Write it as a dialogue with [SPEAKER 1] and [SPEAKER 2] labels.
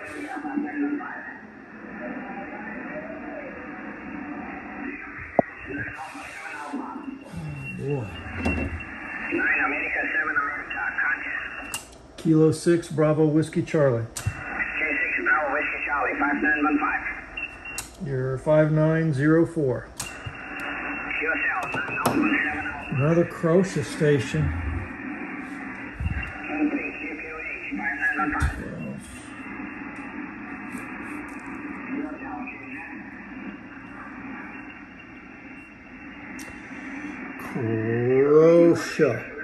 [SPEAKER 1] Boy.
[SPEAKER 2] 9 America 7 America, contact.
[SPEAKER 1] Kilo 6 Bravo Whiskey Charlie.
[SPEAKER 2] K6 Bravo Whiskey Charlie, 5915.
[SPEAKER 1] You're 5904.
[SPEAKER 2] QSL 9
[SPEAKER 1] Another Croatia station.
[SPEAKER 2] QQH 5915.
[SPEAKER 1] Croatia.